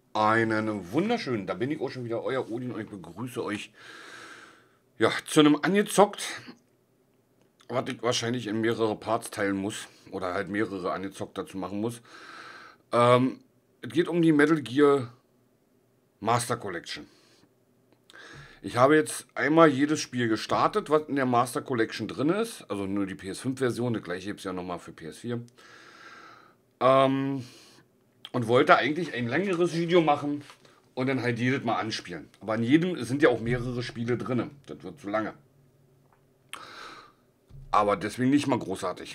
Einen wunderschönen, da bin ich auch schon wieder, euer Odin, und ich begrüße euch ja, zu einem angezockt, was ich wahrscheinlich in mehrere Parts teilen muss oder halt mehrere angezockt dazu machen muss. Es geht um die Metal Gear Master Collection. Ich habe jetzt einmal jedes Spiel gestartet, was in der Master Collection drin ist, also nur die PS5-Version, das gleiche gibt es ja nochmal für PS4. Und wollte eigentlich ein längeres Video machen und dann halt jedes Mal anspielen. Aber in jedem sind ja auch mehrere Spiele drin. Das wird zu lange. Aber deswegen nicht mal großartig.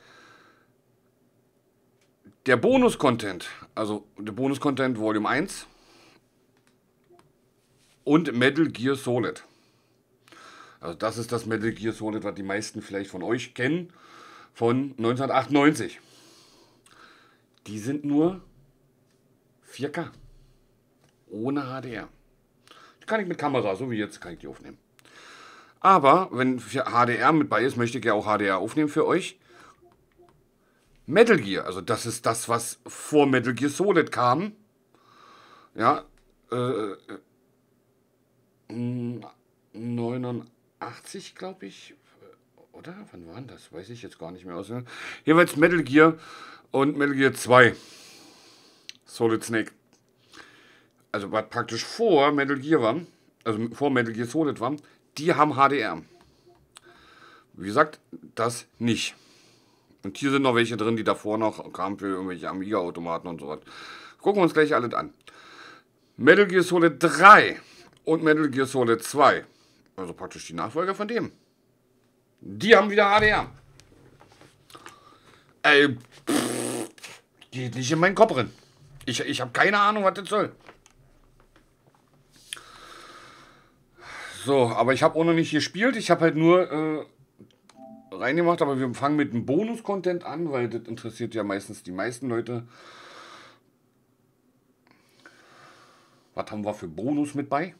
Der Bonus-Content, also der Bonus-Content Volume 1 und Metal Gear Solid. Also das ist das Metal Gear Solid, was die meisten vielleicht von euch kennen, von 1998. Die sind nur 4K, ohne HDR. Die kann ich mit Kamera, so wie jetzt, kann ich die aufnehmen. Aber wenn HDR mit bei ist, möchte ich ja auch HDR aufnehmen für euch. Metal Gear, also das ist das, was vor Metal Gear Solid kam. Ja, äh, 89, glaube ich. Oder? Wann war das? Weiß ich jetzt gar nicht mehr aus. Jeweils Metal Gear und Metal Gear 2. Solid Snake. Also was praktisch vor Metal Gear war, also vor Metal Gear Solid war, die haben HDR. Wie gesagt, das nicht. Und hier sind noch welche drin, die davor noch kamen für irgendwelche Amiga-Automaten und so was. Gucken wir uns gleich alles an. Metal Gear Solid 3 und Metal Gear Solid 2, also praktisch die Nachfolger von dem, die haben wieder HDR. Ey, geht nicht in meinen Kopf rein. Ich habe keine Ahnung, was das soll. So, aber ich habe auch noch nicht gespielt. Ich habe halt nur reingemacht, aber wir fangen mit dem Bonus-Content an, weil das interessiert ja meistens die meisten Leute. Was haben wir für Bonus mit bei?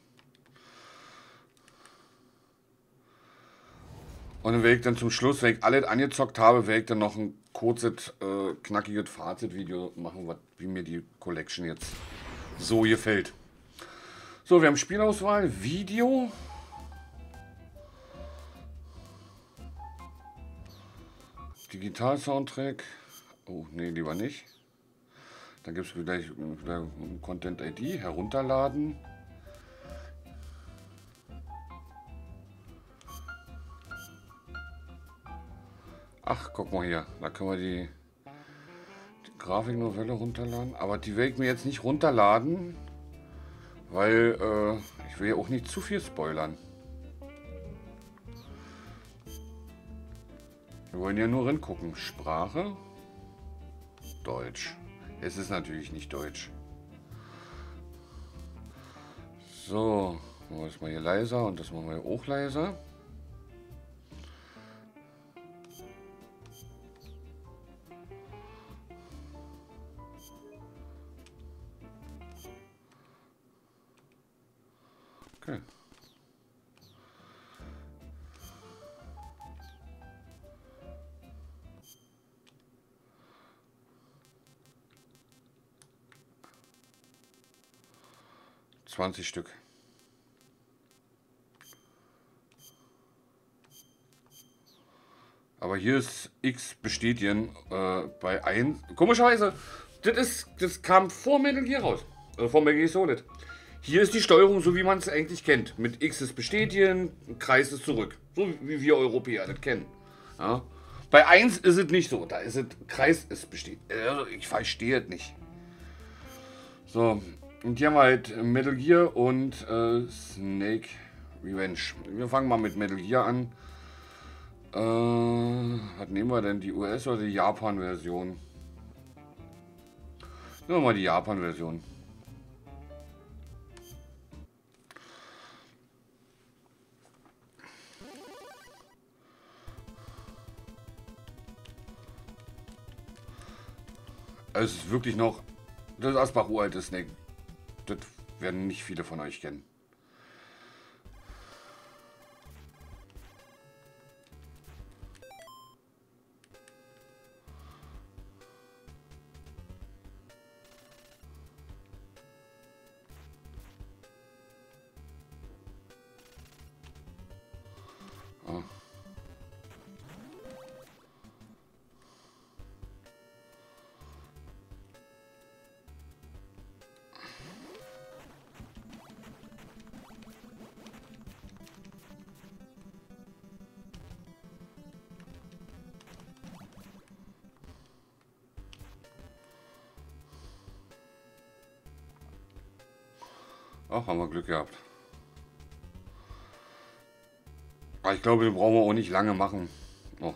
Und dann werde ich dann zum Schluss, wenn ich alles angezockt habe, werde ich dann noch ein kurzes, knackiges Fazit-Video machen, wie mir die Collection jetzt so gefällt. So, wir haben Spielauswahl, Video. Digital-Soundtrack. Oh, nee, lieber nicht. Dann gibt es gleich Content-ID, herunterladen. Ach, guck mal hier, da können wir die Grafiknovelle runterladen. Aber die werde ich mir jetzt nicht runterladen, weil ich will ja auch nicht zu viel spoilern. Wir wollen ja nur reingucken. Sprache? Deutsch. Es ist natürlich nicht Deutsch. So, machen wir das mal hier leiser und das machen wir auch leiser. Okay. Stück. Aber hier ist X bestätigen bei 1. Komischerweise, das kam vor Metal Gear raus. Also vor Metal Gear Solid. Hier ist die Steuerung so, wie man es eigentlich kennt. Mit X ist bestätigen, Kreis ist zurück. So wie wir Europäer das kennen. Ja. Bei 1 ist es nicht so. Da ist es, Kreis ist bestätigt. Also ich verstehe es nicht. So, und hier haben wir halt Metal Gear und Snake Revenge. Wir fangen mal mit Metal Gear an. Was nehmen wir denn? Die US- oder die Japan-Version? Nehmen wir mal die Japan-Version. Es ist wirklich noch das Asbach uralte Snake. Das werden nicht viele von euch kennen. Ach, haben wir Glück gehabt. Aber ich glaube, den brauchen wir auch nicht lange machen. Oh.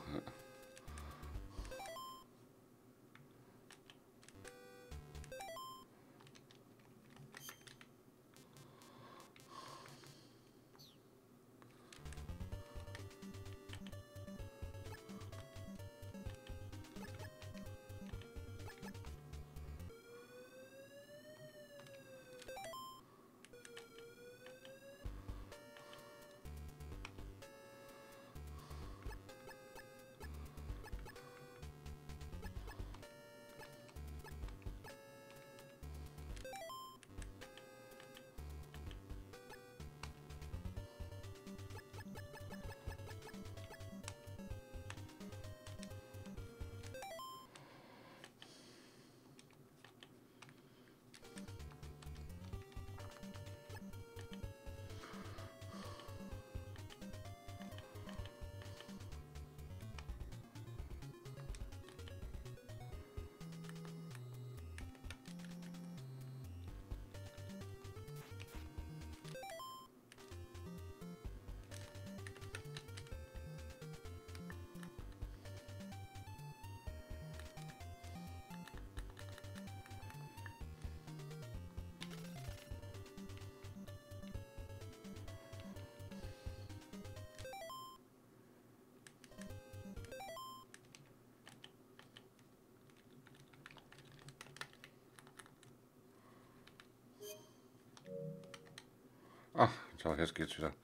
Ach, so, jetzt geht's wieder.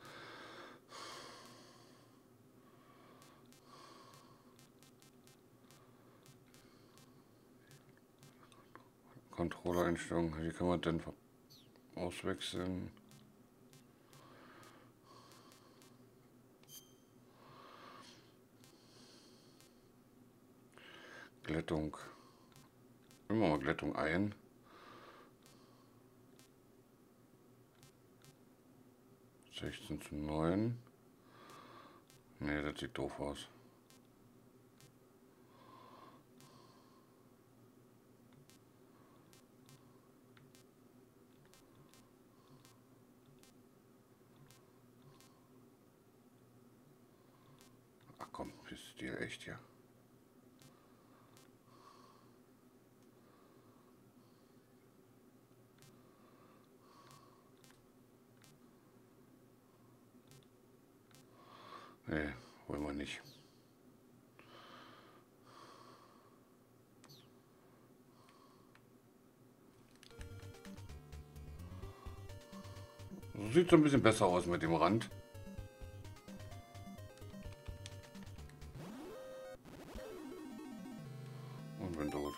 Controller-Einstellungen, wie kann man denn auswechseln? Glättung. Immer mal Glättung ein. 16:9. Ne, das sieht doof aus. Ach komm, bist du dir echt, ja? Ne, wollen wir nicht. Sieht so ein bisschen besser aus mit dem Rand. Und bin tot.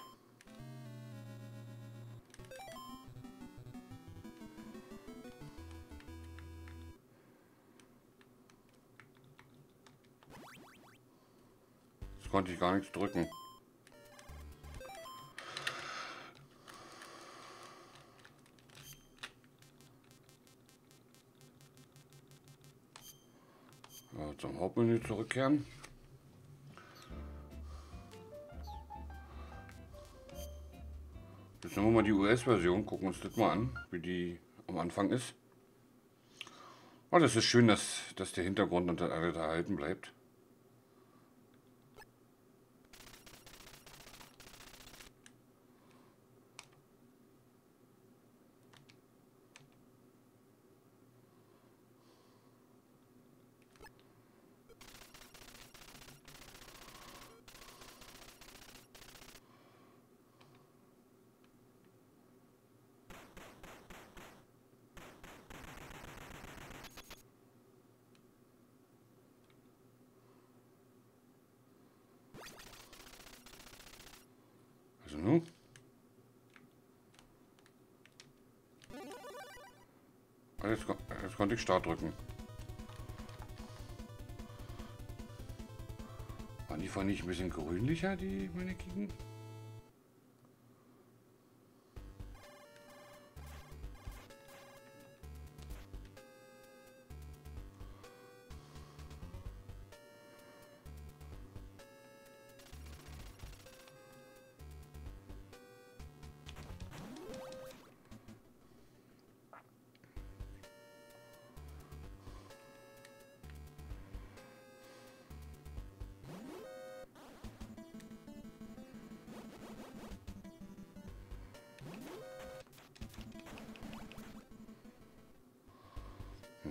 Jetzt konnte ich gar nichts drücken. So, zum Hauptmenü zurückkehren. Jetzt nehmen wir mal die US-Version, gucken uns das mal an, wie die am Anfang ist. Oh, das ist schön, dass der Hintergrund und alles erhalten bleibt. Also nun. Jetzt konnte ich Start drücken. Waren die vorhin nicht ein bisschen grünlicher, die meine Kicken?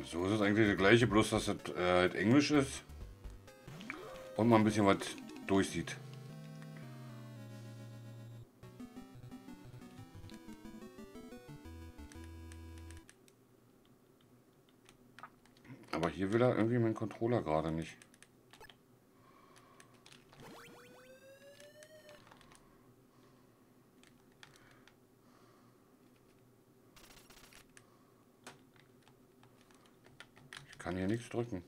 So ist es eigentlich das gleiche, bloß dass es halt Englisch ist und man ein bisschen was durchsieht. Aber hier will er irgendwie meinen Controller gerade nicht. Ich kann hier nichts drücken.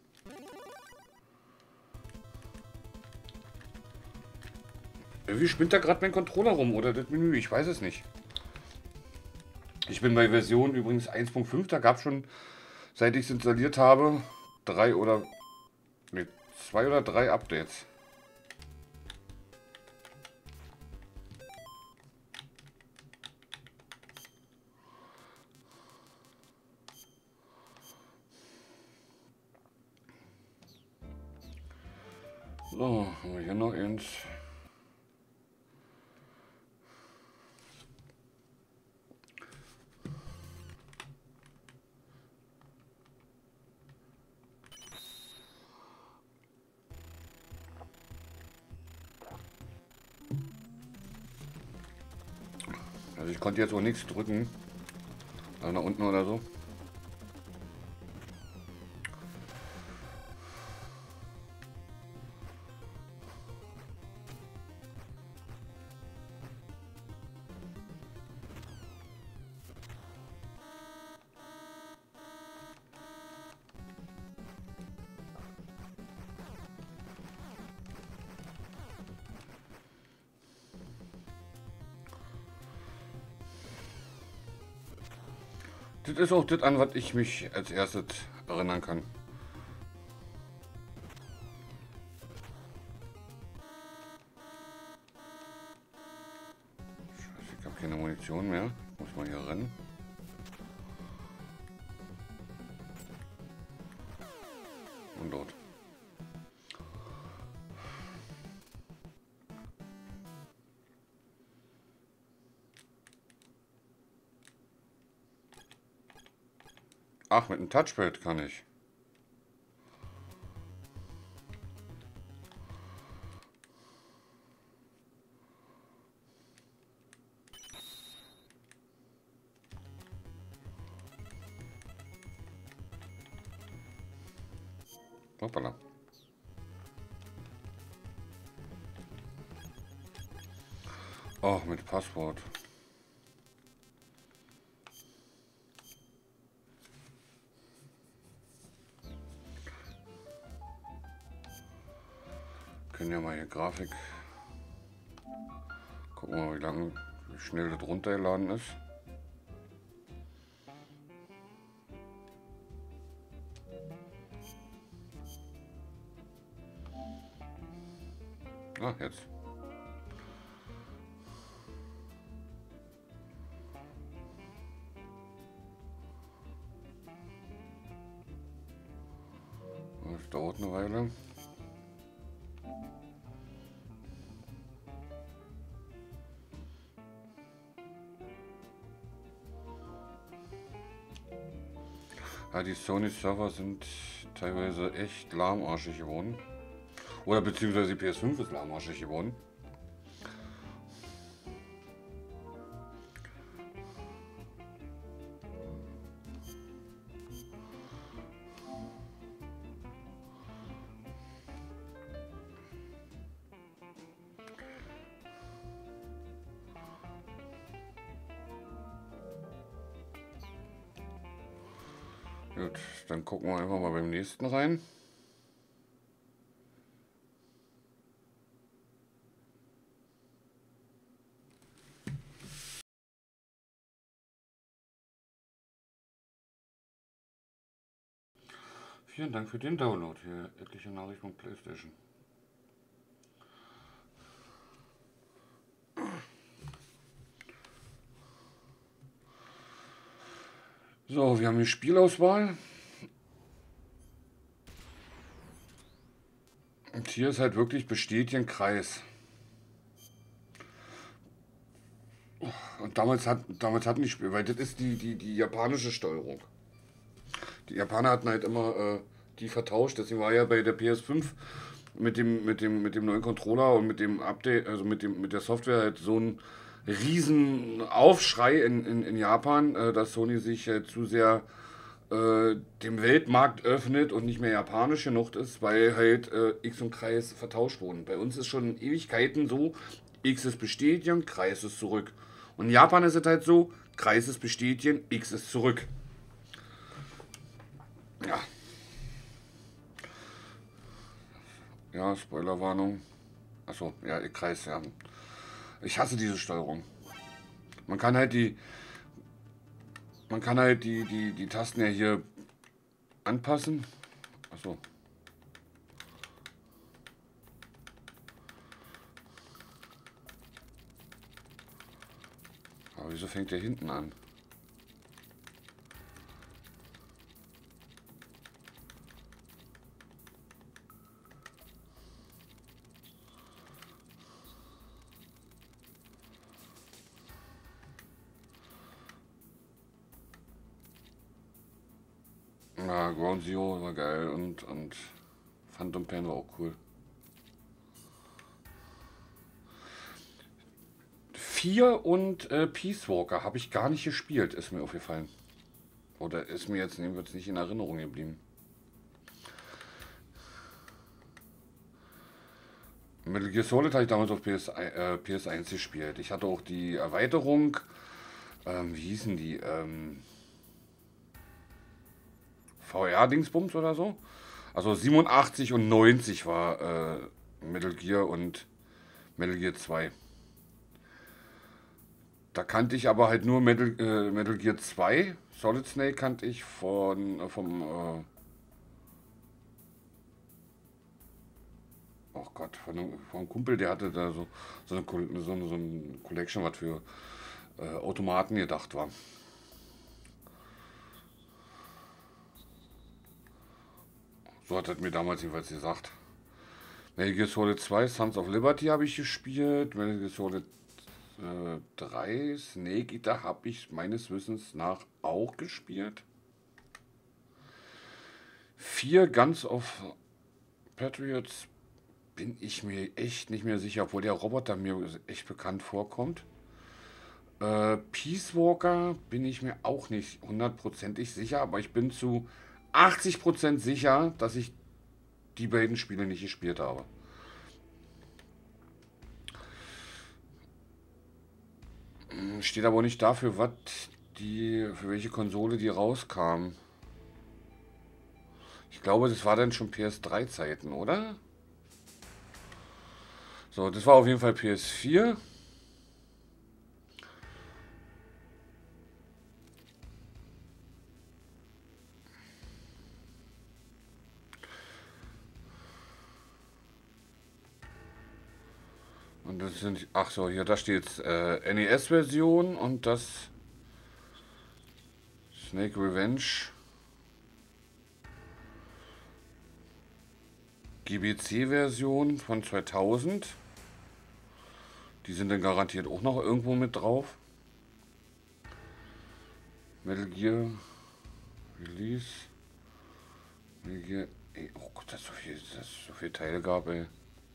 Irgendwie spinnt da gerade mein Controller rum oder das Menü, ich weiß es nicht. Ich bin bei Version übrigens 1.5, da gab es schon, seit ich es installiert habe, 2 oder 3 Updates. So, haben wir hier noch eins. Also ich konnte jetzt auch nichts drücken. Also nach unten oder so. Das ist auch das, an was ich mich als erstes erinnern kann. Scheiße, ich habe keine Munition mehr. Muss mal hier rennen. Und dort. Ach, mit dem Touchpad kann ich. Hoppala. Oh, mit Passwort. Können ja mal hier Grafik. Gucken wir mal, wie schnell das runtergeladen ist. Ah, jetzt. Das dauert eine Weile. Ja, die Sony-Server sind teilweise echt lahmarschig geworden. Oder beziehungsweise die PS5 ist lahmarschig geworden. Gut, dann gucken wir einfach mal beim nächsten rein. Vielen Dank für den Download. Hier etliche Nachrichten von PlayStation. So, wir haben die Spielauswahl. Und hier ist halt wirklich bestätigen Kreis. Und damals hatten die Spiele, weil das ist die japanische Steuerung. Die Japaner hatten halt immer die vertauscht. Deswegen war ja bei der PS5 mit dem neuen Controller und mit dem Update, also mit der Software halt so ein riesen Aufschrei in Japan, dass Sony sich zu sehr dem Weltmarkt öffnet und nicht mehr japanisch genug ist, weil halt X und Kreis vertauscht wurden. Bei uns ist schon Ewigkeiten so, X ist bestätigen, Kreis ist zurück. Und in Japan ist es halt so, Kreis ist bestätigen, X ist zurück. Ja, ja, Spoilerwarnung. Achso, ja, Kreis, ja. Ich hasse diese Steuerung. Man kann halt die, man kann halt die Tasten ja hier anpassen. Achso. Aber wieso fängt der hinten an? Ja, Ground Zero war geil und Phantom Pain war auch cool. 4 und Peace Walker habe ich gar nicht gespielt, ist mir aufgefallen. Oder ist mir jetzt jedenfalls nicht in Erinnerung geblieben. Metal Gear Solid habe ich damals auf PS1 gespielt. Ich hatte auch die Erweiterung, wie hießen die? VR-Dingsbums oder so. Also 87 und 90 war Metal Gear und Metal Gear 2. Da kannte ich aber halt nur Metal Gear 2. Solid Snake kannte ich oh Gott, vom Kumpel, der hatte da so eine Collection, was für Automaten gedacht war. So hat er mir damals jedenfalls gesagt. Metal Gear Solid 2, Sons of Liberty habe ich gespielt. Metal Gear Solid 3, Snake Eater habe ich meines Wissens nach auch gespielt. 4 Guns of Patriots bin ich mir echt nicht mehr sicher, obwohl der Roboter mir echt bekannt vorkommt. Peace Walker bin ich mir auch nicht hundertprozentig sicher, aber ich bin zu 80% sicher, dass ich die beiden Spiele nicht gespielt habe. Steht aber nicht dafür, für welche Konsole die rauskam. Ich glaube, das war dann schon PS3-Zeiten, oder? So, das war auf jeden Fall PS4. Und das sind, ach so, hier, da steht NES-Version und das Snake Revenge GBC-Version von 2000. Die sind dann garantiert auch noch irgendwo mit drauf. Metal Gear Release. Metal Gear, ey, oh Gott, dass es so viele Teile gab, ey.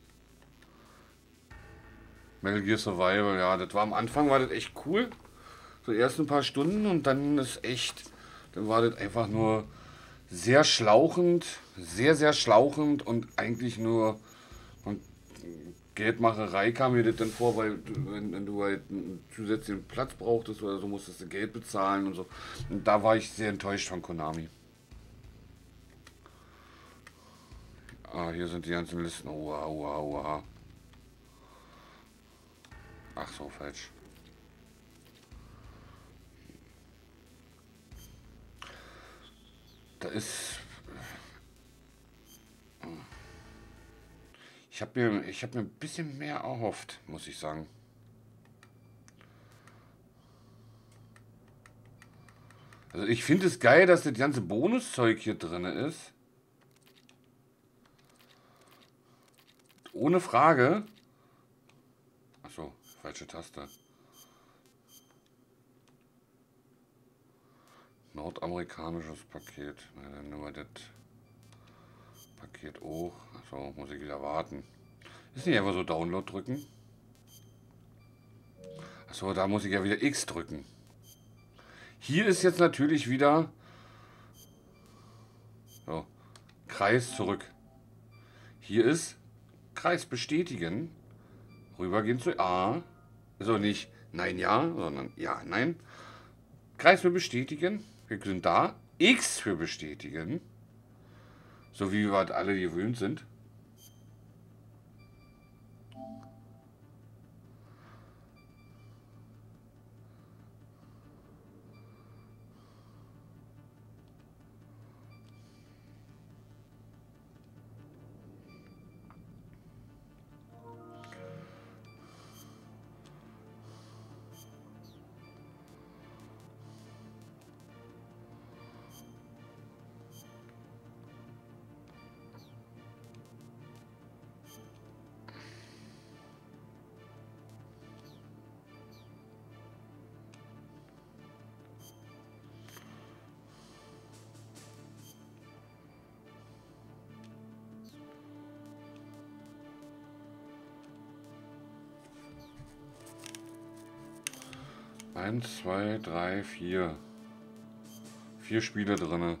Metal Gear Survival, ja, das war am Anfang, war das echt cool. So die ersten paar Stunden und dann ist echt, dann war das einfach nur sehr schlauchend, sehr schlauchend und eigentlich nur von Geldmacherei kam mir das dann vor, weil wenn du halt einen zusätzlichen Platz brauchtest oder so, musstest du Geld bezahlen und so. Und da war ich sehr enttäuscht von Konami. Ah, hier sind die ganzen Listen. Oha, oha, oha. Ach so, falsch. Da ist. Ich hab mir ein bisschen mehr erhofft, muss ich sagen. Also ich finde es geil, dass das ganze Bonuszeug hier drin ist. Ohne Frage. Achso, falsche Taste. Nordamerikanisches Paket. Na, dann nehmen wir das Paket auch. Achso, muss ich wieder warten. Ist nicht einfach so Download drücken. Achso, da muss ich ja wieder X drücken. Hier ist jetzt natürlich wieder so, Kreis zurück. Hier ist Kreis bestätigen. Rübergehen zu A. Also nicht Nein, Ja, sondern Ja, Nein. Kreis für bestätigen. Wir sind da. X für bestätigen. So wie wir halt alle gewöhnt sind. Eins, zwei, drei, vier. 4 Spiele drin.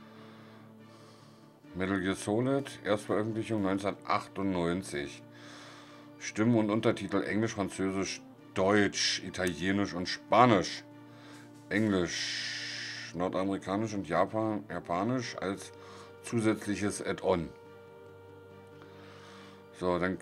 Metal Gear Solid, Erstveröffentlichung 1998. Stimmen und Untertitel Englisch, Französisch, Deutsch, Italienisch und Spanisch. Englisch, Nordamerikanisch und Japanisch als zusätzliches Add-on. So, dann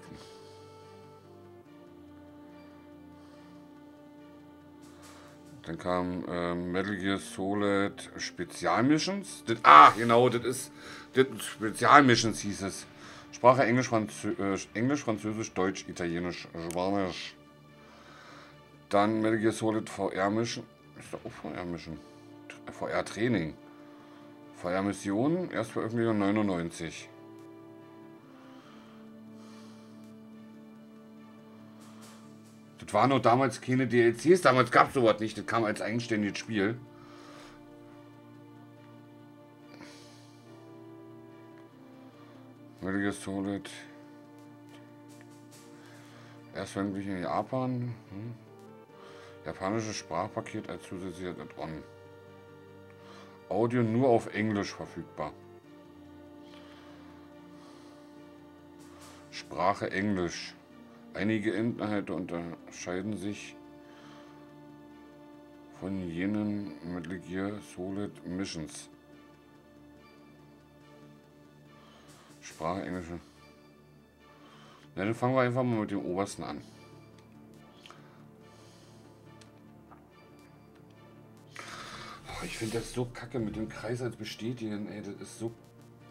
kam Metal Gear Solid Spezialmissions. Genau, das Spezialmissions hieß es. Sprache Englisch, Französisch, Deutsch, Italienisch, Spanisch. Dann Metal Gear Solid VR Mission. Ist doch auch VR Mission. VR Training. VR Mission, Erstveröffentlichung 99. Das waren noch damals keine DLCs, damals gab es sowas nicht, das kam als eigenständiges Spiel. Metal Gear Solid. Erstveröffentlicht in Japan. Japanisches Sprachpaket als zusätzliches Add-on. Audio nur auf Englisch verfügbar. Sprache Englisch. Einige Inhalte unterscheiden sich von jenen Metal Gear Solid Missions. Sprache Englische. Na, dann fangen wir einfach mal mit dem obersten an. Oh, ich finde das so kacke mit dem Kreis als bestätigen, ey, das ist so.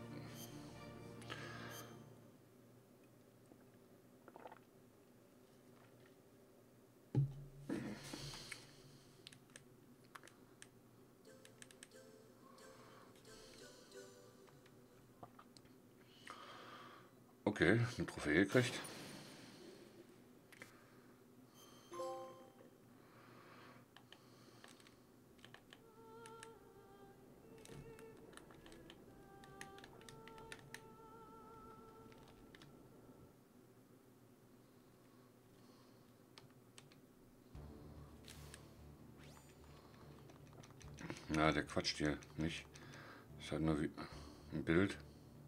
Okay, eine Trophäe gekriegt. Na, der quatscht hier nicht. Ist halt nur wie ein Bild.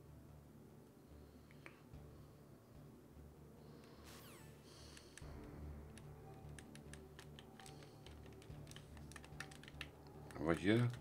Aber hier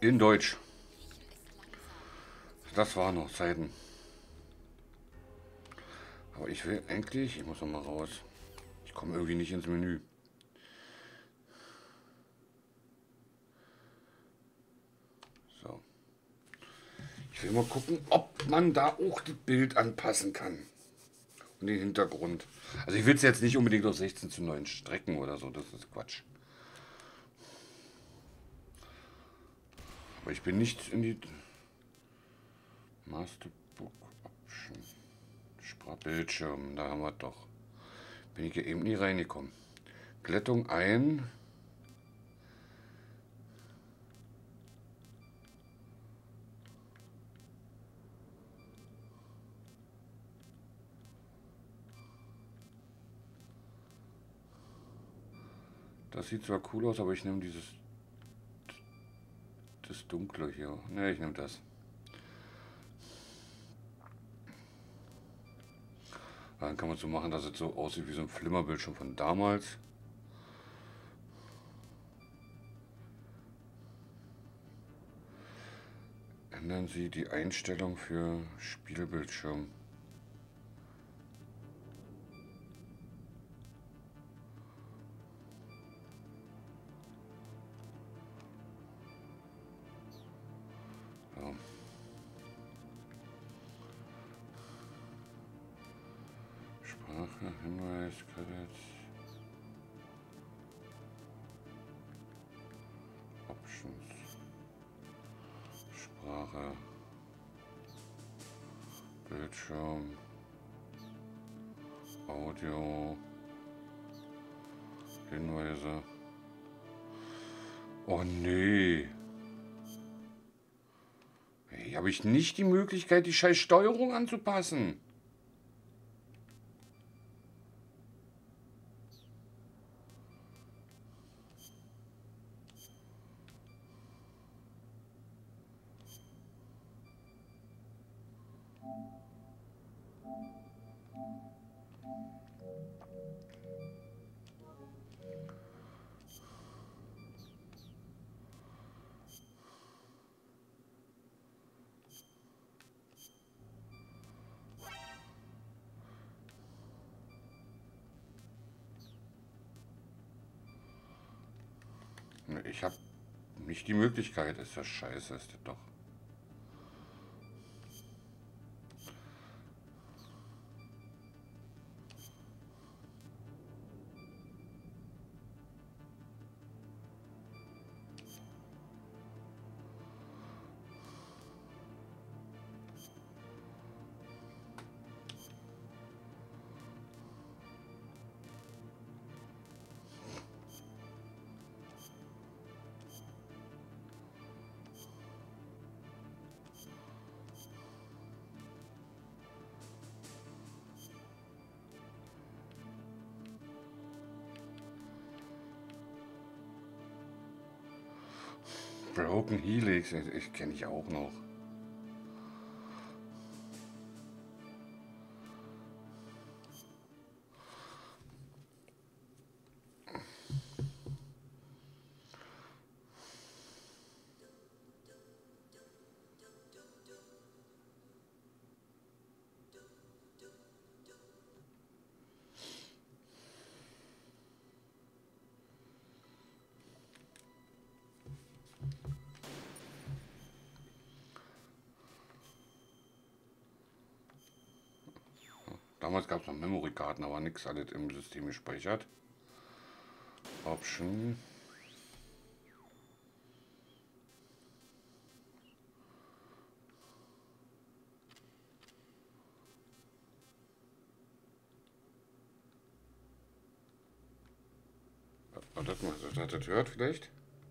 In Deutsch. Das waren noch Zeiten. Aber ich will eigentlich, ich muss noch mal raus. Ich komme irgendwie nicht ins Menü. So. Ich will mal gucken, ob man da auch das Bild anpassen kann. Und den Hintergrund. Also ich will es jetzt nicht unbedingt auf 16:9 strecken oder so, das ist Quatsch. Aber ich bin nicht in die Masterbook Option. Sprachbildschirm, da haben wir doch. Bin ich hier eben nie reingekommen. Glättung ein. Das sieht zwar cool aus, aber ich nehme das Dunkle hier. Ne, ich nehme das. Dann kann man so machen, dass es so aussieht wie so ein Flimmerbildschirm von damals. Ändern Sie die Einstellung für Spielbildschirm. So. Sprache, Hinweis, Credits. Options. Sprache. Bildschirm. Audio. Hinweise. Oh nee. Hey, habe ich nicht die Möglichkeit, die scheiß Steuerung anzupassen? Ich habe nicht die Möglichkeit. Ist das scheiße, ist das doch. Broken Helix, ich kenne ich auch noch. Damals gab es noch Memory-Karten, aber nichts alles im System gespeichert. Option. Das mal, das hört vielleicht.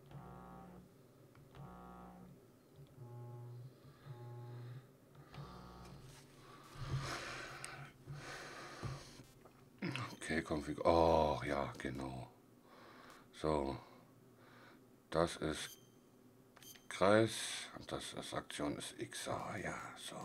Okay, Config. Oh, ja, genau. So. Das ist Kreis und das ist Aktion ist X. Ah, ja, so.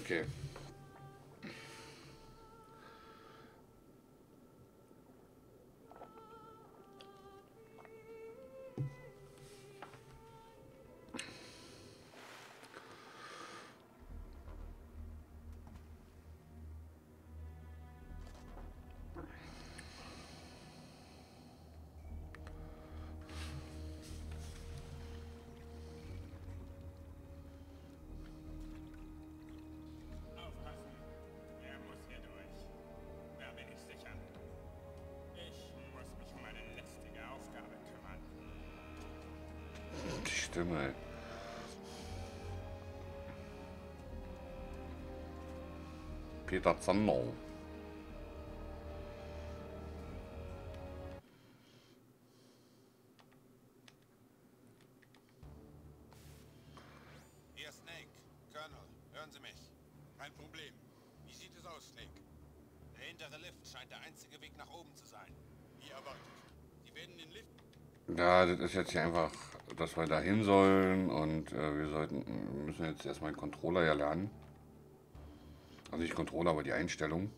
Okay. Aufpassen. Er muss hier durch. Da bin ich sicher. Ich muss mich um meine lästige Aufgabe kümmern. Die Stimme, ey. Peter Zander. Hier Snake. Colonel, hören Sie mich. Kein Problem. Wie sieht es aus, Snake? Der hintere Lift scheint der einzige Weg nach oben zu sein. Wie erwartet. Sie werden den Lift... Ja, das ist jetzt hier einfach, dass wir da hin sollen und wir müssen jetzt erstmal den Controller ja lernen. Also nicht Controller, aber die Einstellung.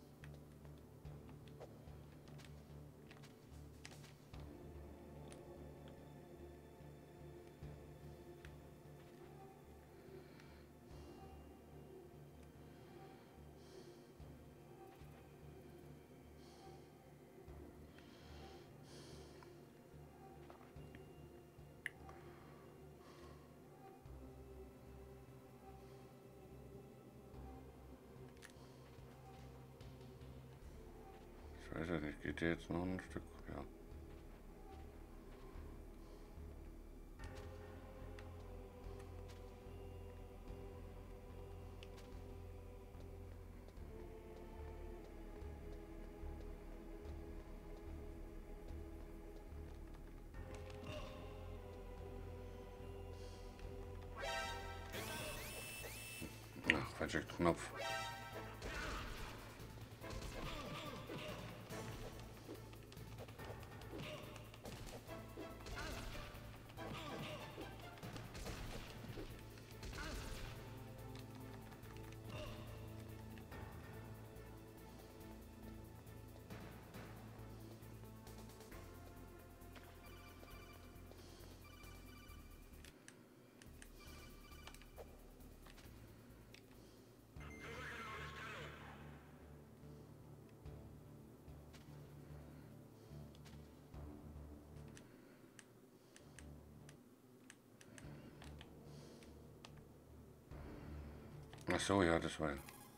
Ich weiß ja nicht, geht der jetzt noch ein Stück? Ja. Ach, falscher Knopf. Ach so, ja, das war.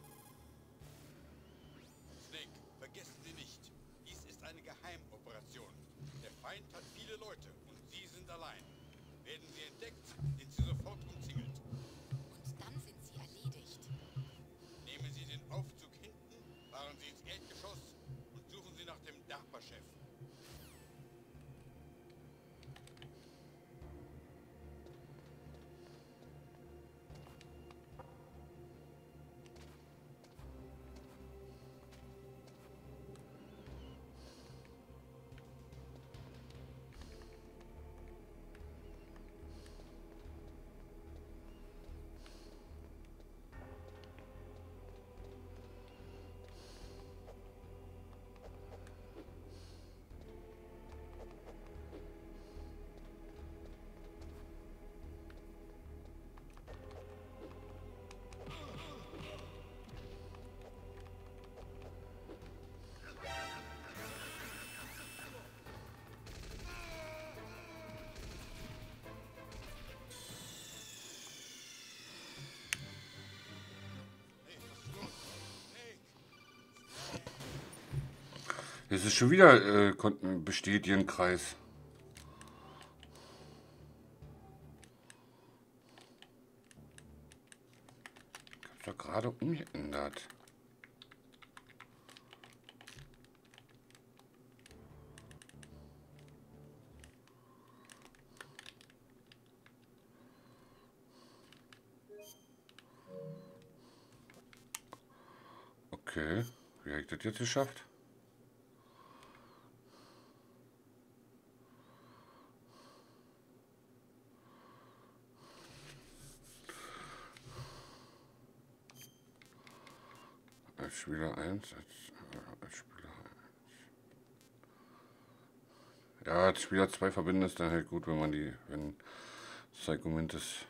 Snake, vergessen Sie nicht. Dies ist eine Geheimoperation. Der Feind hat viele Leute und Sie sind allein. Werden Sie entdeckt, sind Sie sofort umzingelt. Und dann sind sie erledigt. Nehmen Sie den Aufzug hinten, fahren Sie ins Erdgeschoss und suchen Sie nach dem DARPA-Chef. Es ist schon wieder Bestätigenkreis. Ich hab's doch gerade umgeändert. Okay, wie habe ich das jetzt geschafft? als Spieler 1, als Spieler 1. Ja, als Spieler 2 verbinden ist dann halt gut, wenn das Argument ist,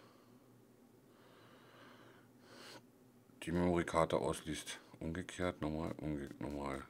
die Memorykarte ausliest. Umgekehrt, normal, normal.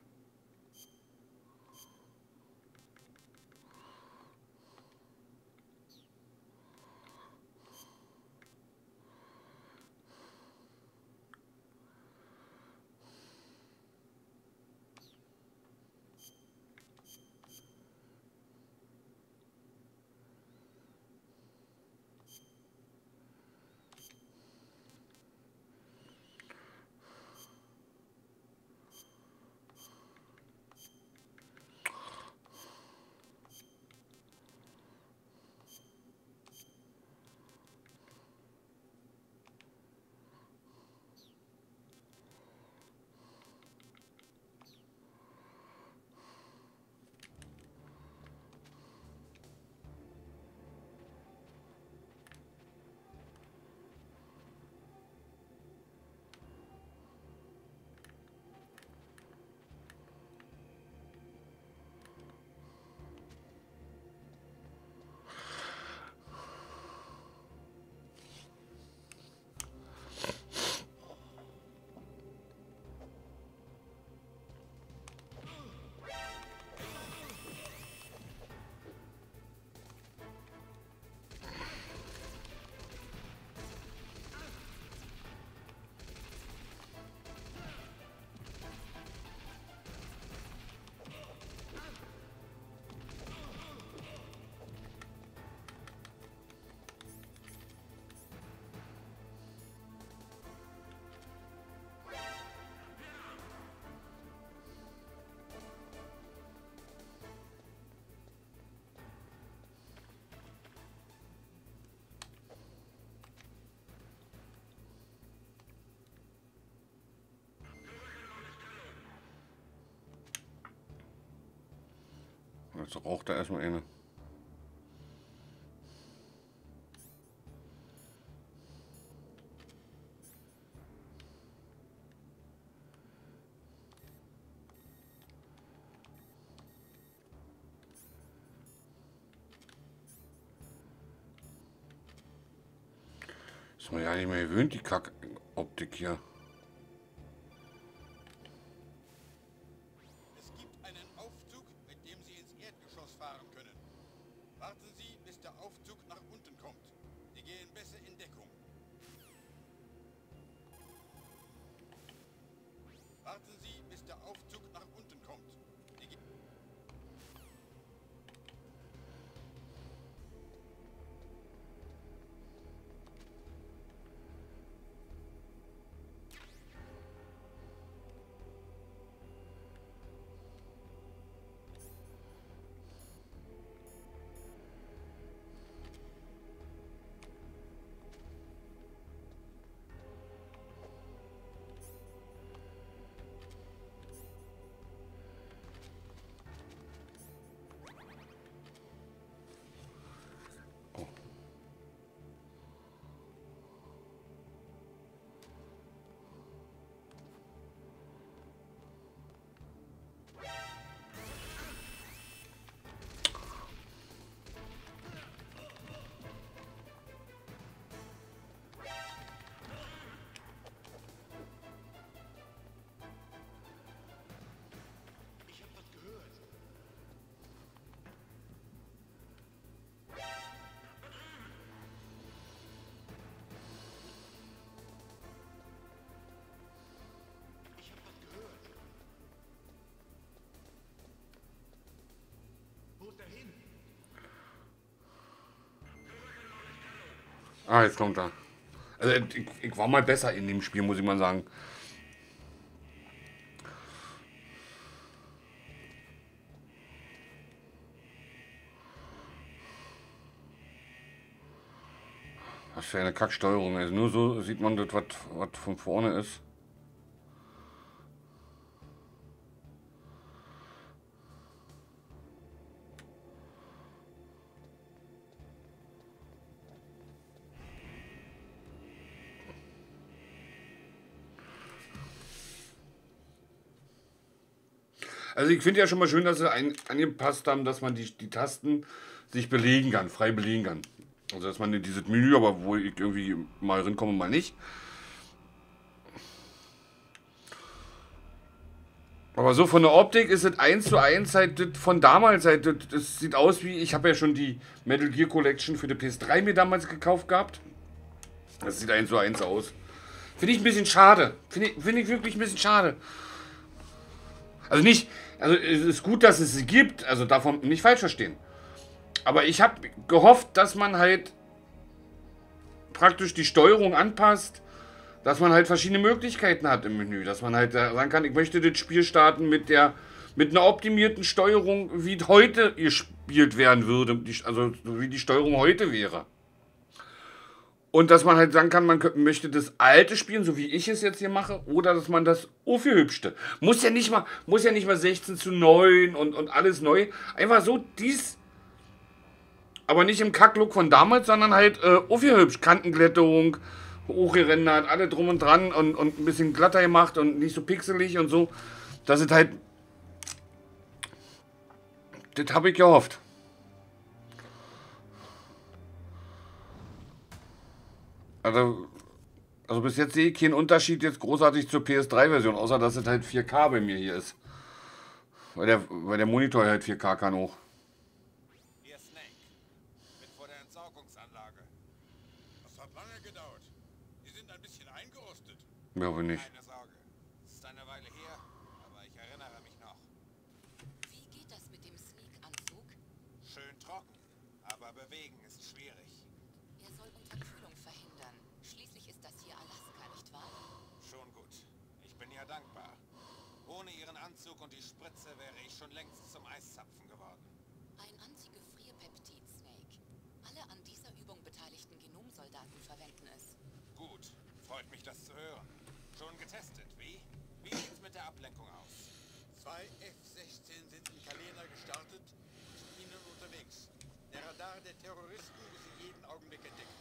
Jetzt raucht er erstmal eine. Ist man ja nicht mehr gewöhnt, die Kack-Optik hier. Es gibt einen Aufzug, mit dem Sie ins Erdgeschoss fahren können. Warten Sie, bis der Aufzug nach unten kommt. Sie gehen besser in Deckung. Warten Sie, bis der Aufzug nach unten kommt. Sie ge- Ah, jetzt kommt er. Also ich war mal besser in dem Spiel, muss ich mal sagen. Was für eine Kacksteuerung. Also nur so sieht man das, was von vorne ist. Also ich finde ja schon mal schön, dass sie angepasst haben, dass man die Tasten sich belegen kann, frei belegen kann. Also dass man in dieses Menü, aber wo ich irgendwie mal rinkomme, mal nicht. Aber so von der Optik ist es 1:1 halt von damals. Halt, das sieht aus wie, ich habe ja schon die Metal Gear Collection für die PS3 mir damals gekauft gehabt. Das sieht 1:1 aus. Finde ich ein bisschen schade. Finde ich wirklich ein bisschen schade. Also nicht, also es ist gut, dass es sie gibt, also davon nicht falsch verstehen. Aber ich habe gehofft, dass man halt praktisch die Steuerung anpasst, dass man halt verschiedene Möglichkeiten hat im Menü. Dass man halt sagen kann, ich möchte das Spiel starten mit einer optimierten Steuerung, wie es heute gespielt werden würde. Also so wie die Steuerung heute wäre. Und dass man halt sagen kann, man möchte das alte spielen, so wie ich es jetzt hier mache, oder dass man das aufgehübschte. Muss ja nicht mal 16:9 und alles neu. Einfach so aber nicht im Kacklook von damals, sondern halt aufgehübscht. Kantenglätterung, hochgerendert, alle drum und dran und ein bisschen glatter gemacht und nicht so pixelig und so. Das ist halt. Das habe ich gehofft. Also bis jetzt sehe ich keinen Unterschied jetzt großartig zur PS3-Version, außer dass es halt 4K bei mir hier ist. Weil der Monitor halt 4K kann auch. Hier Snake. Bin vor der Entsorgungsanlage. Das hat lange gedauert. Die sind ein bisschen eingerostet. Ja, aber nicht. Keine Sorge. Es ist eine Weile her, aber ich erinnere mich noch. Wie geht das mit dem Sneak-Anzug? Schön trocken, aber bewegen ist schwierig. Er soll Unterkühlung verhindern. Schließlich ist das hier Alaska, nicht wahr? Schon gut. Ich bin ja dankbar. Ohne Ihren Anzug und die Spritze wäre ich schon längst zum Eiszapfen geworden. Ein Antigefrierpeptid, Snake. Alle an dieser Übung beteiligten Genomsoldaten verwenden es. Gut, freut mich das zu hören. Schon getestet, wie? Wie sieht's mit der Ablenkung aus? 2 F-16 sind in Kalena gestartet und sind ihnen unterwegs. Der Radar der Terroristen muss sie jeden Augenblick entdecken.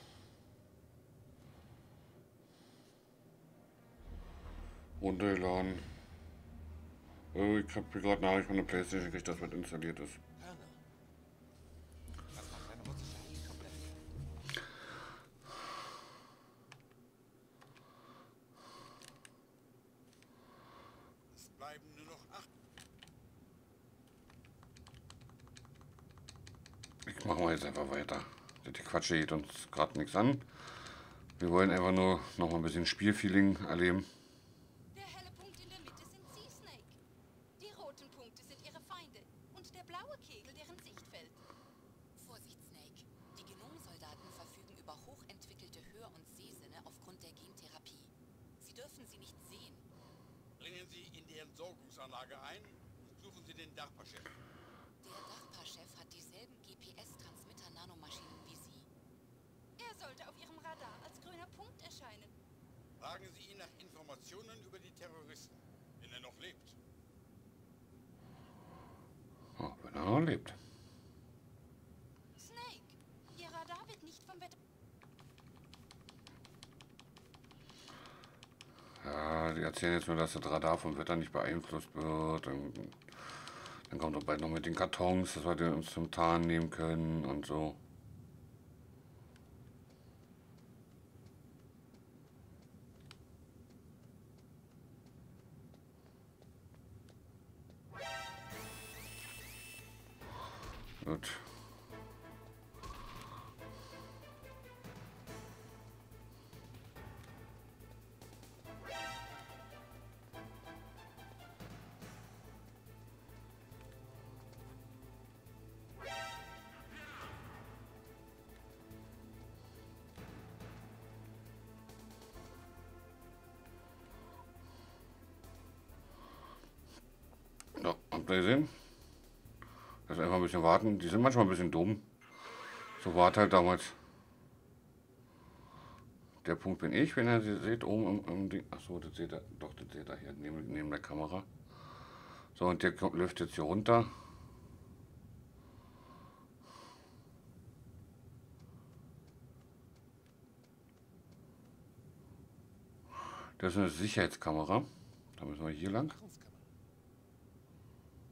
Runtergeladen. Oh, ich habe gerade Nachricht von der PlayStation gekriegt, dass was installiert ist. Colonel, was macht ein russischer Helikopter hier? Es bleiben nur noch 8. Ich mache mal jetzt einfach weiter. Die Quatsche geht uns gerade nichts an. Wir wollen einfach nur noch mal ein bisschen Spielfeeling erleben. Der helle Punkt in der Mitte sind Sie, Snake. Die roten Punkte sind Ihre Feinde. Und der blaue Kegel deren Sichtfeld. Vorsicht, Snake. Die Genomsoldaten verfügen über hochentwickelte Hör- und Sehsinne aufgrund der Gentherapie. Sie dürfen sie nicht sehen. Bringen Sie in die Entsorgungsanlage ein und suchen Sie den DARPA-Chef. Der DARPA-Chef hat dieselben GPS-Transmitter-Nanomaschinen wie Sie. Er sollte auf Ihrem Radar als grüner Punkt erscheinen. Fragen Sie ihn nach Informationen über die Terroristen, wenn er noch lebt. Oh, wenn er noch lebt. Snake, Ihr Radar wird nicht vom Wetter... Ja, die erzählen jetzt nur, dass das Radar vom Wetter nicht beeinflusst wird. Dann kommt er bald noch mit den Kartons, dass wir den uns zum Tarn nehmen können und so. Gut. Ja, habt ihr gesehen? Jetzt einfach ein bisschen warten. Die sind manchmal ein bisschen dumm. So war es halt damals. Der Punkt bin ich, wenn ihr sie seht, oben im Ding. Achso, das seht ihr. Doch, das seht ihr hier neben der Kamera. So, und der läuft jetzt hier runter. Das ist eine Sicherheitskamera. Da müssen wir hier lang.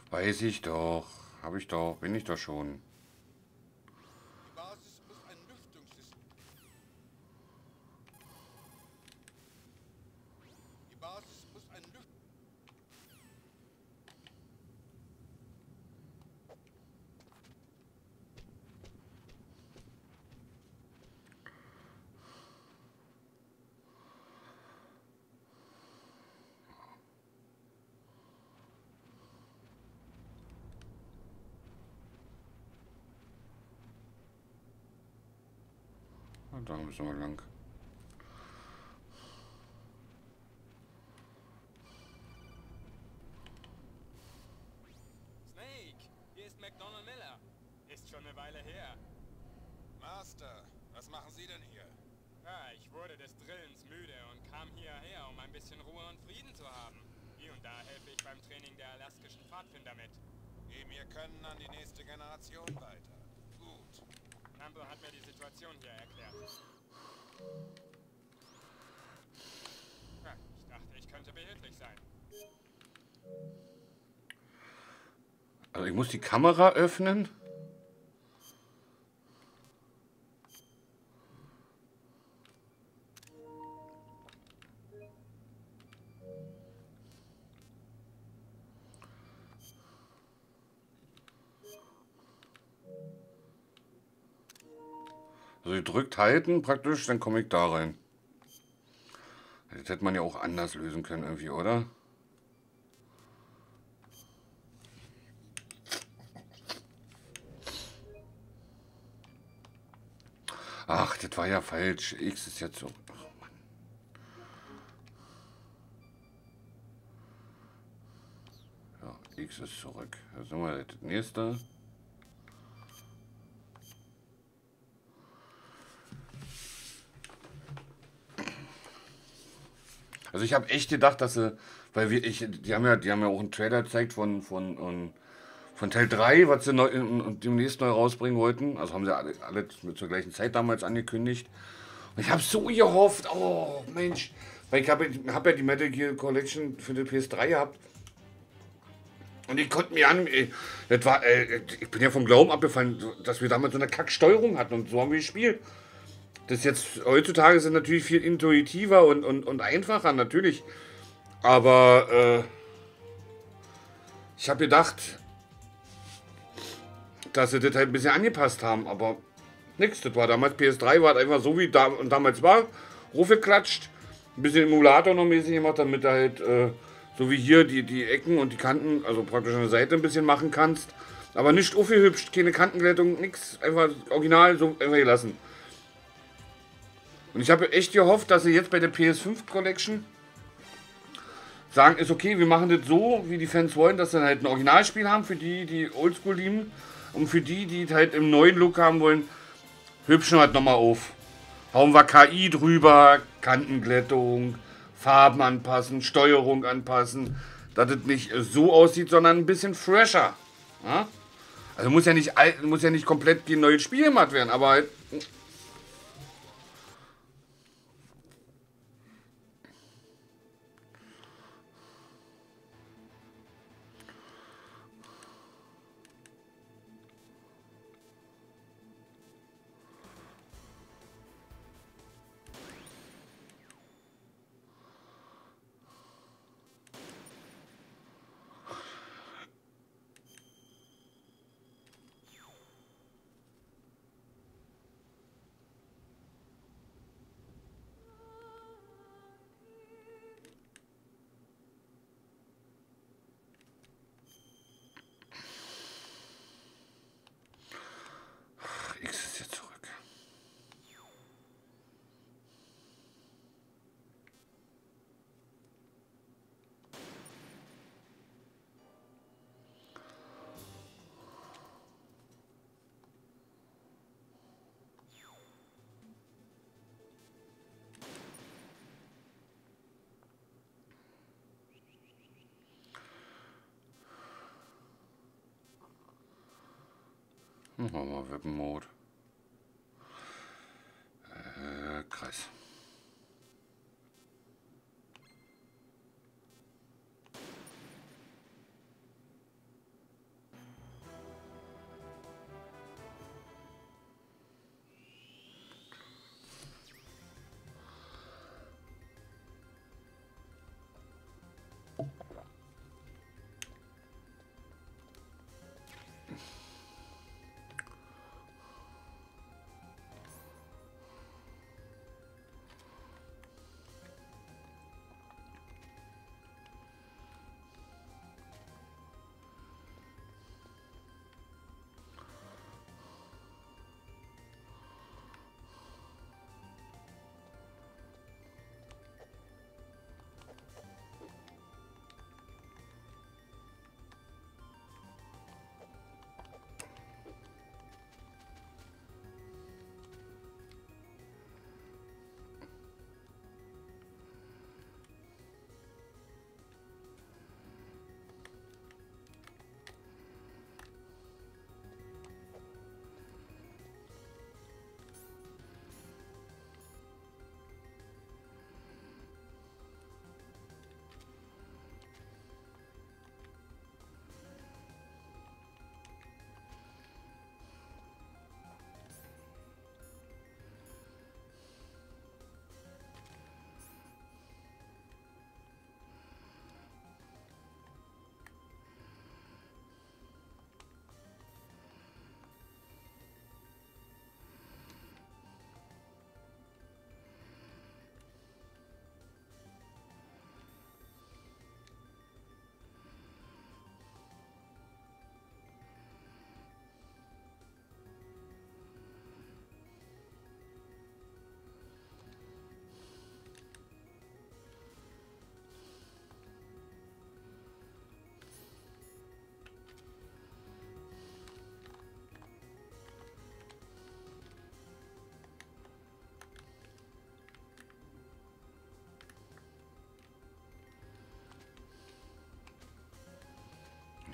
Weiß ich doch. Habe ich doch. Bin ich doch schon. Die Basis muss ein Lüftungssystem. Die Basis muss ein Lüft. Und da müssen wir lang. Snake, hier ist McDonald Miller. Ist schon eine Weile her. Master, was machen Sie denn hier? Ja, ich wurde des Drillens müde und kam hierher, um ein bisschen Ruhe und Frieden zu haben. Hier und da helfe ich beim Training der alaskischen Pfadfinder mit. Wir können an die nächste Generation weiter. Gut. Campbell hat mir die Situation hier erklärt. Ja, ich dachte, ich könnte behilflich sein. Also ich muss die Kamera öffnen. Also ihr drückt halten praktisch, dann komme ich da rein. Das hätte man ja auch anders lösen können irgendwie, oder? Ach, das war ja falsch. X ist jetzt so. Ach, Mann. Ja, X ist zurück. Da sind wir das nächste. Also ich habe echt gedacht, dass sie, weil die haben ja auch einen Trailer gezeigt von Teil 3, was sie demnächst neu rausbringen wollten. Also haben sie alle zur gleichen Zeit damals angekündigt. Und ich habe so gehofft, oh Mensch, weil ich hab ja die Metal Gear Collection für die PS3 gehabt. Und die konnten mir an, das war, ich bin ja vom Glauben abgefallen, dass wir damals so eine Kacksteuerung hatten und so haben wir gespielt. Das jetzt heutzutage sind natürlich viel intuitiver und einfacher, natürlich. Aber ich habe gedacht, dass sie das halt ein bisschen angepasst haben, aber nix. Das war damals PS3, war einfach so wie damals war. Rufe-klatscht, ein bisschen Emulator noch mäßig gemacht, damit du halt so wie hier die Ecken und die Kanten, also praktisch an der Seite ein bisschen machen kannst. Aber nicht aufgehübscht, keine Kantenglättung, nix. Einfach original so einfach gelassen. Und ich habe echt gehofft, dass sie jetzt bei der PS5 Collection sagen, ist okay, wir machen das so, wie die Fans wollen, dass sie halt ein Originalspiel haben, für die Oldschool lieben. Und für die halt im neuen Look haben wollen, hübschen halt nochmal auf. Hauen wir KI drüber, Kantenglättung, Farben anpassen, Steuerung anpassen, dass es nicht so aussieht, sondern ein bisschen fresher. Ja? Also muss ja nicht komplett die neue Spiel gemacht werden, aber halt. X ist jetzt zurück. Machen wir mal Weapon-Mode. Kreis.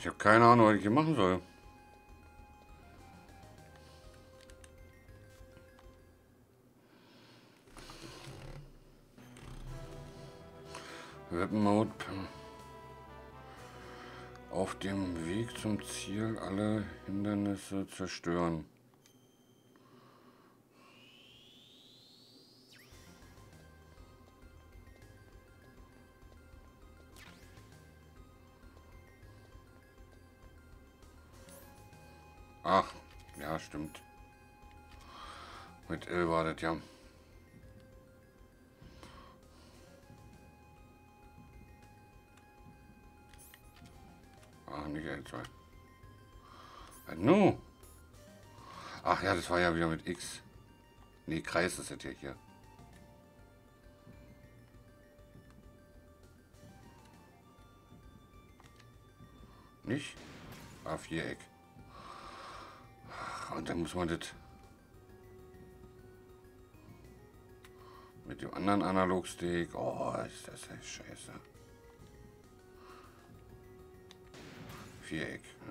Ich habe keine Ahnung, was ich hier machen soll. Webmode. Auf dem Weg zum Ziel alle Hindernisse zerstören. Ach, ja, stimmt. Mit L war das, ja. Ach, nicht L2. No. Ach ja, das war ja wieder mit X. Nee, Kreis ist das ja hier. Nicht? Ah, Viereck. Und dann muss man das mit dem anderen Analogstick. Oh, ist das echt scheiße. Viereck. Ja.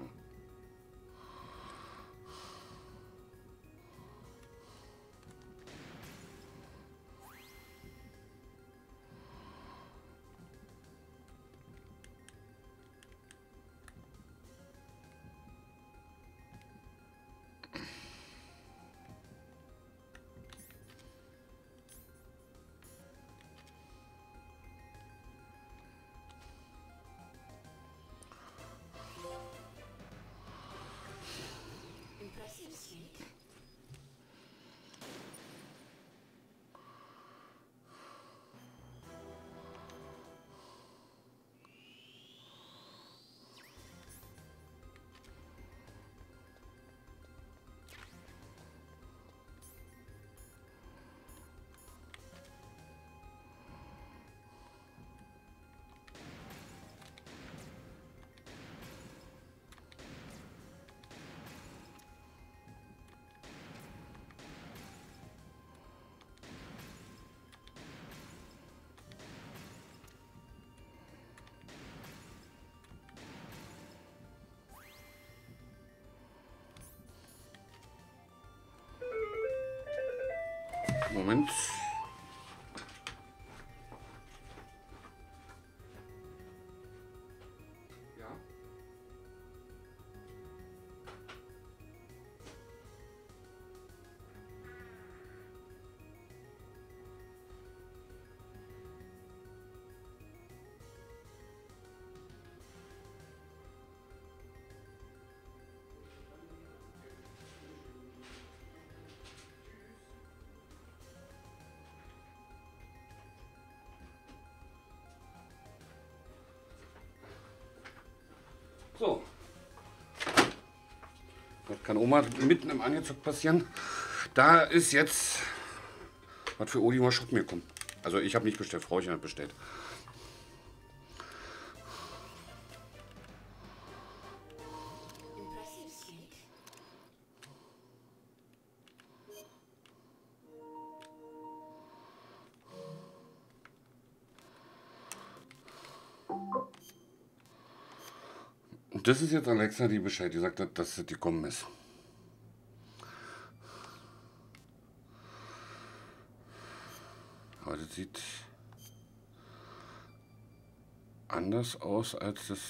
Moment. Ja. So. Das kann Oma mitten im Anzug passieren. Da ist jetzt was für Odi mal Schock mir kommt. Also ich habe nicht bestellt, Frauchen hat bestellt. Und das ist jetzt Alexa, die Bescheid gesagt hat, dass sie gekommen ist. Aber das sieht anders aus als das.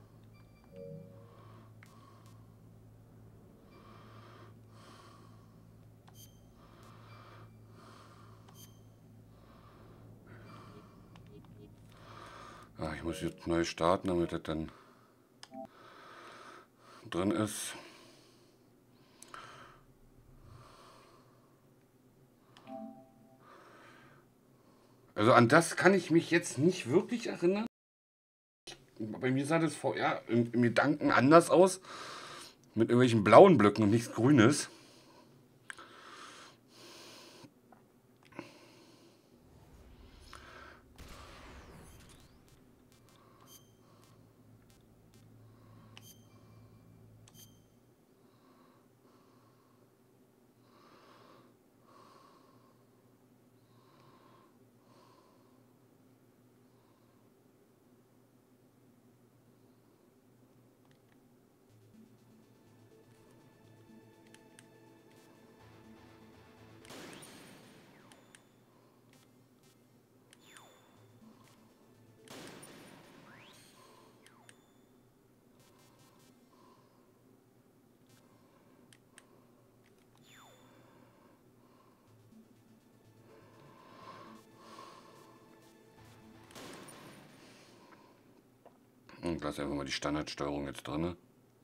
Ah, ich muss jetzt neu starten, damit das dann drin ist. Also an das kann ich mich jetzt nicht wirklich erinnern. Bei mir sah das VR im Gedanken anders aus. Mit irgendwelchen blauen Blöcken und nichts Grünes. und lasse einfach mal die Standardsteuerung jetzt drin.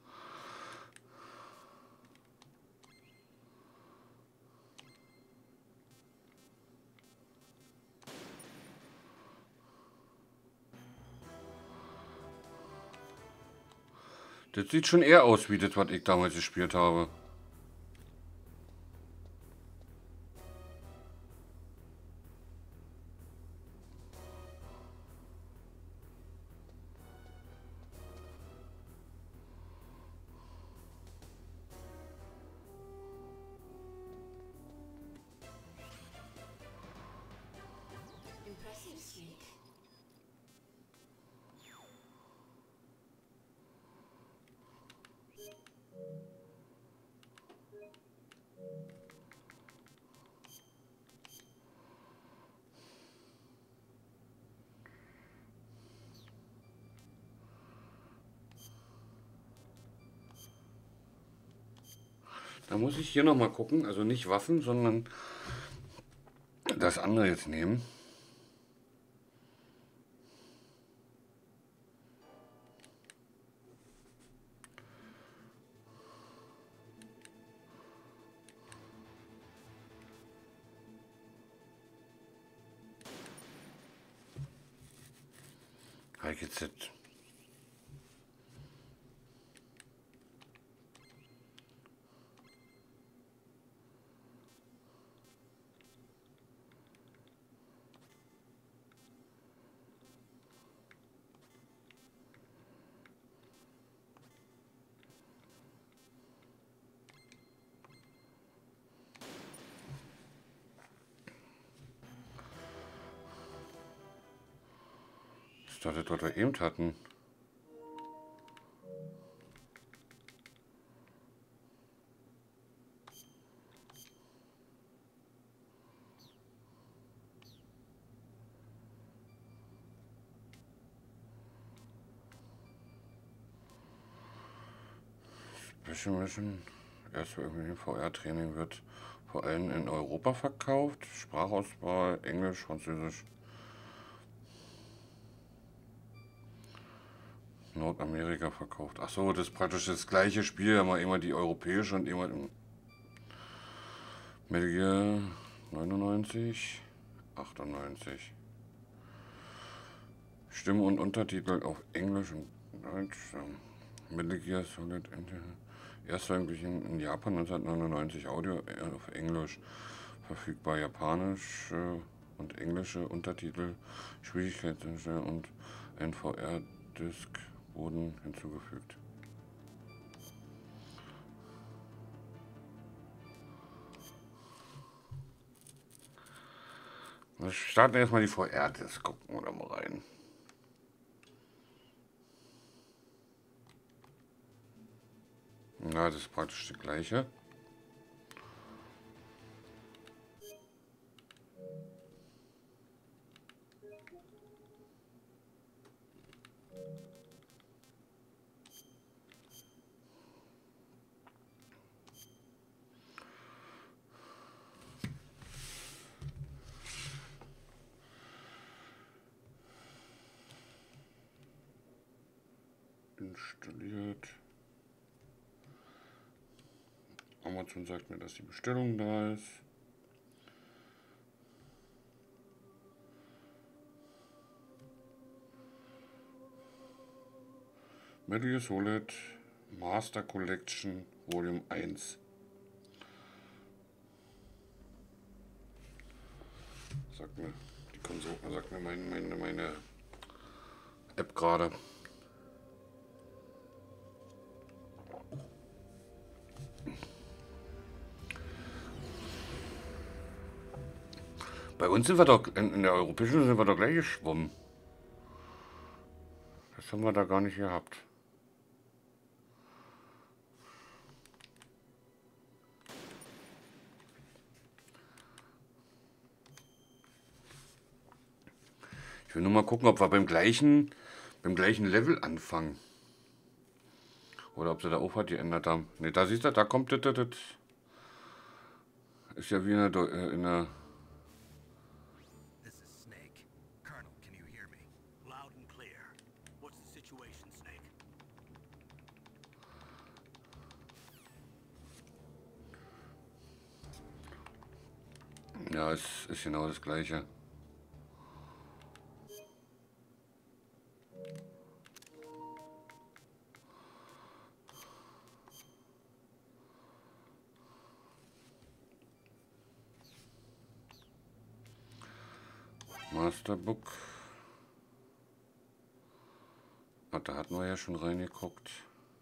Das sieht schon eher aus wie das, was ich damals gespielt habe. Impressive, Snake. Da muss ich hier nochmal gucken, also nicht Waffen, sondern das andere jetzt nehmen. HGZ. Das ist doch das, was wir eben hatten. Special Mission. Erst irgendwie VR-Training wird vor allem in Europa verkauft. Sprachauswahl, Englisch, Französisch. Nordamerika verkauft. Ach so, das ist praktisch das gleiche Spiel, immer die europäische und immer Metal Gear 99, 98. Stimme und Untertitel auf Englisch und Deutsch. Metal Gear Solid erstmals in Japan 1999 Audio auf Englisch verfügbar, japanische und englische Untertitel, Schwierigkeitsgrad und ein VR-Disc wurden hinzugefügt. Wir starten erstmal die VR-Disc, gucken wir da mal rein. Ja, das ist praktisch das gleiche. Installiert. Amazon sagt mir, dass die Bestellung da ist. Metal Gear Solid Master Collection Volume 1. Sagt mir die Konsole, sagt mir meine App gerade. Bei uns sind wir doch, in der europäischen sind wir doch gleich geschwommen. Das haben wir da gar nicht gehabt. Ich will nur mal gucken, ob wir beim gleichen Level anfangen. Oder ob sie da auch was geändert haben. Ne, da siehst du, da kommt das. Ist ja wie in der This is Snake. Colonel, can you hear me? Loud and clear. What's the situation, Snake? Ja, es ist genau das Gleiche. Masterbook. Ah, da hatten wir ja schon reingeguckt.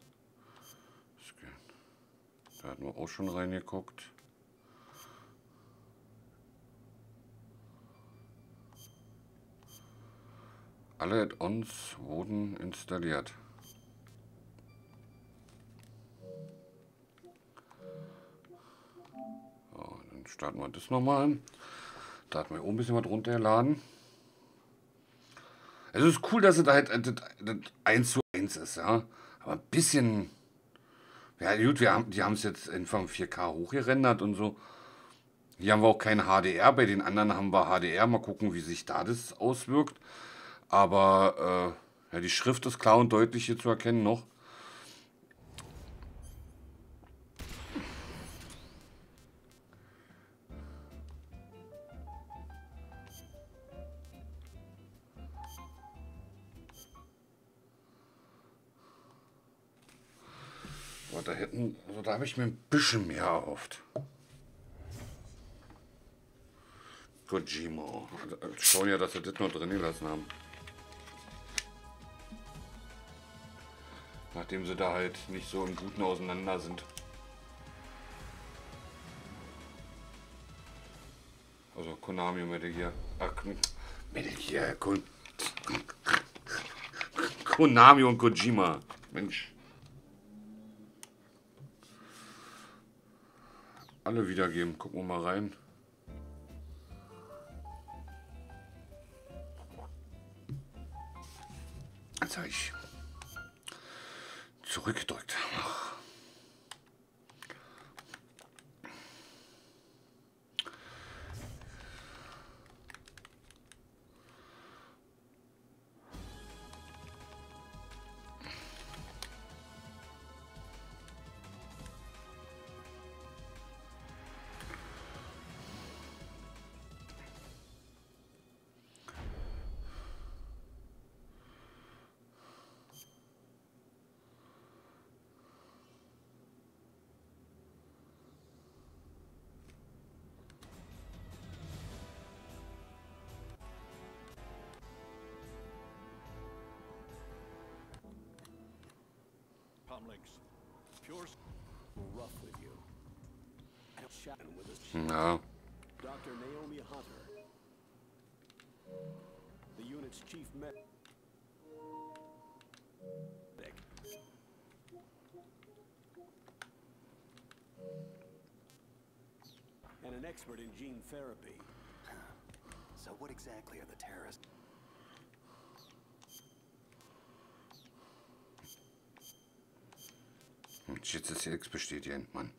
Da hatten wir auch schon reingeguckt. Alle Add-ons wurden installiert. So, dann starten wir das nochmal an. Da hat man auch ein bisschen was runtergeladen. Es ist cool, dass es halt 1:1 ist, ja. Aber ein bisschen. Ja, gut, die haben es jetzt einfach 4K hochgerendert und so. Hier haben wir auch kein HDR, bei den anderen haben wir HDR. Mal gucken, wie sich da das auswirkt. Aber ja, die Schrift ist klar und deutlich hier zu erkennen noch. Aber da hätten, also da habe ich mir ein bisschen mehr erhofft. Kojima. Schauen ja, dass sie das noch drin gelassen haben. Nachdem sie da halt nicht so im Guten auseinander sind. Also Konami und Metal Gear. Ach, Metal Gear. Konami und Kojima. Mensch. Alle wiedergeben. Gucken wir mal rein. Jetzt habe ich zurückgedrückt. Comlinks, pure rough with you. Chatting with us. Ja. Dr. Naomi Hunter, the unit's chief medic. And an expert in gene therapy. So what exactly are the terrorists? Jetzt ist die X bestätigt, Mann.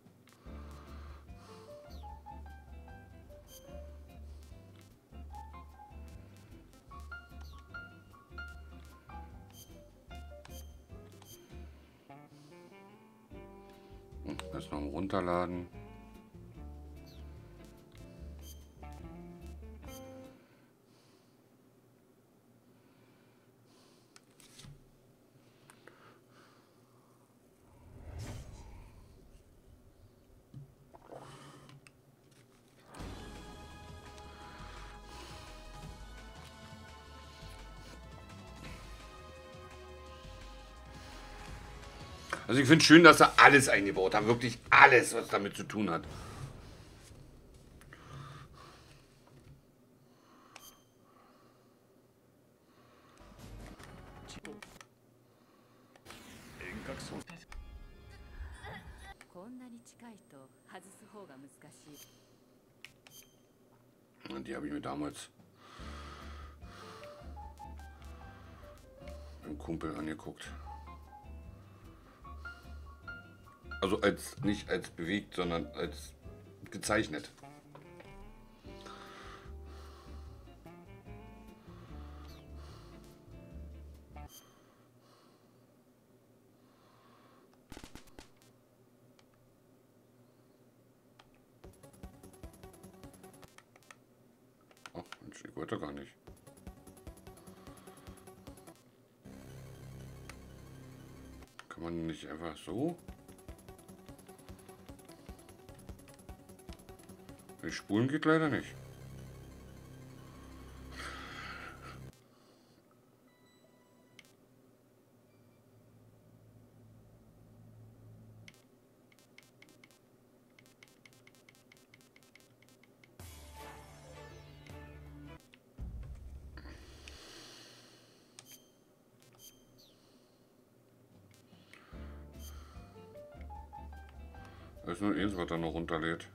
Das noch mal runterladen. Also ich finde es schön, dass sie alles eingebaut haben. Wirklich alles, was damit zu tun hat. Und die habe ich mir damals mit dem Kumpel angeguckt. Also als nicht als bewegt, sondern als gezeichnet. Mensch, ich wollte gar nicht. Kann man nicht einfach so? Die Spulen geht leider nicht. Da ist nur eins, was da noch runterlädt.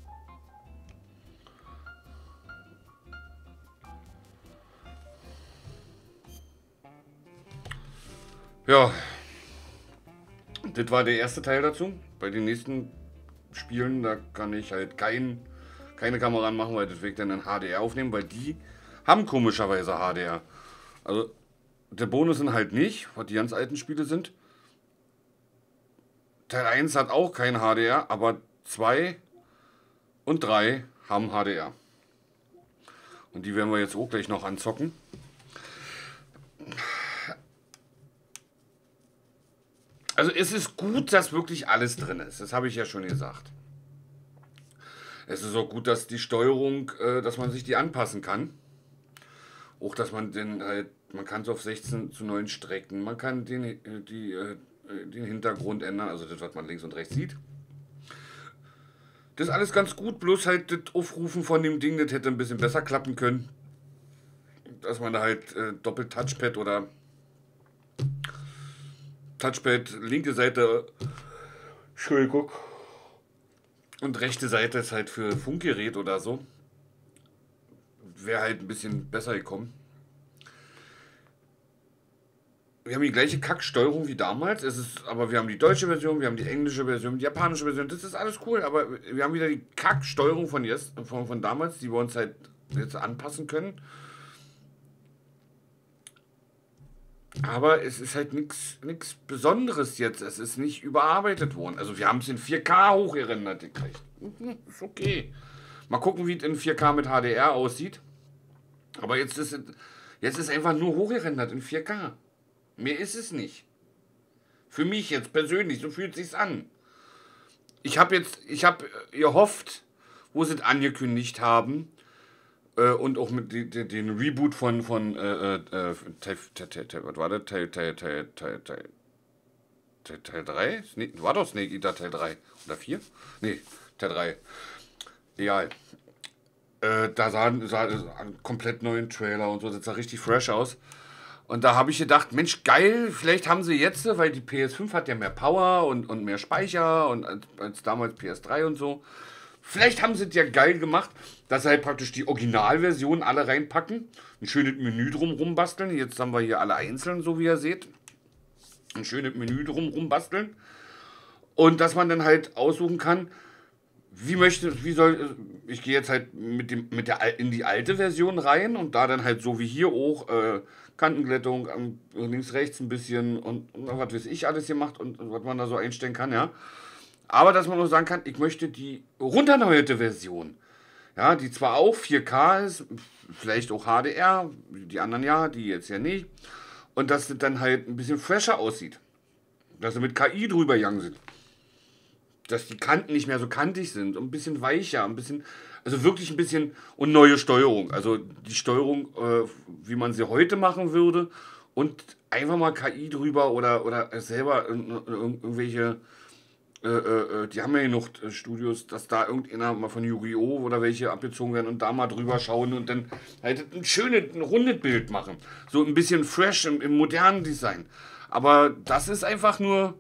Ja, das war der erste Teil dazu. Bei den nächsten Spielen, da kann ich halt keine Kamera anmachen, weil das will ich dann in HDR aufnehmen, weil die haben komischerweise HDR. Also der Bonus sind halt nicht, was die ganz alten Spiele sind. Teil 1 hat auch kein HDR, aber 2 und 3 haben HDR. Und die werden wir jetzt auch gleich noch anzocken. Also es ist gut, dass wirklich alles drin ist. Das habe ich ja schon gesagt. Es ist auch gut, dass die Steuerung, dass man sich die anpassen kann. Auch, dass man den halt, man kann es auf 16:9 strecken. Man kann den Hintergrund ändern, also das, was man links und rechts sieht. Das ist alles ganz gut, bloß halt das Aufrufen von dem Ding, das hätte ein bisschen besser klappen können. Dass man da halt doppelt Touchpad oder Touchpad, linke Seite, Entschuldigung, und rechte Seite ist halt für Funkgerät oder so. Wäre halt ein bisschen besser gekommen. Wir haben die gleiche Kacksteuerung wie damals, aber wir haben die deutsche Version, wir haben die englische Version, die japanische Version, das ist alles cool, aber wir haben wieder die Kacksteuerung von damals, die wir uns halt jetzt anpassen können. Aber es ist halt nichts Besonderes jetzt. Es ist nicht überarbeitet worden. Also wir haben es in 4K hochgerendert gekriegt. Ist okay. Mal gucken, wie es in 4K mit HDR aussieht. Aber jetzt ist einfach nur hochgerendert in 4K. Mehr ist es nicht. Für mich jetzt persönlich, so fühlt es sich an. Ich habe gehofft, wo sie es angekündigt haben, und auch mit den Reboot von was war das? Teil 3? War doch Snake Eater Teil 3 oder 4? Nee, Teil 3. Egal. Da sah einen komplett neuen Trailer und so, das sah richtig fresh aus. Und da habe ich gedacht, Mensch, geil, vielleicht haben sie jetzt, weil die PS5 hat ja mehr Power und mehr Speicher und als damals PS3 und so. Vielleicht haben sie es ja geil gemacht, dass sie halt praktisch die Originalversion alle reinpacken. Ein schönes Menü drumherum basteln. Jetzt haben wir hier alle einzeln, so wie ihr seht. Ein schönes Menü drumherum basteln. Und dass man dann halt aussuchen kann, ich gehe jetzt halt in die alte Version rein und da dann halt so wie hier auch Kantenglättung, links, rechts ein bisschen und was weiß ich alles gemacht und was man da so einstellen kann, ja. Aber dass man nur sagen kann, ich möchte die runterneuerte Version. Ja, die zwar auch 4K ist, vielleicht auch HDR, die anderen ja, die jetzt ja nicht. Und dass das dann halt ein bisschen fresher aussieht. Dass sie mit KI drüber gegangen sind. Dass die Kanten nicht mehr so kantig sind, ein bisschen weicher, also wirklich ein bisschen, und neue Steuerung. Also die Steuerung, wie man sie heute machen würde und einfach mal KI drüber oder selber irgendwelche, die haben ja genug Studios, dass da irgendeiner mal von Yu-Gi-Oh! Oder welche abgezogen werden und da mal drüber schauen und dann halt ein rundes Bild machen. So ein bisschen fresh im modernen Design. Aber das ist einfach nur,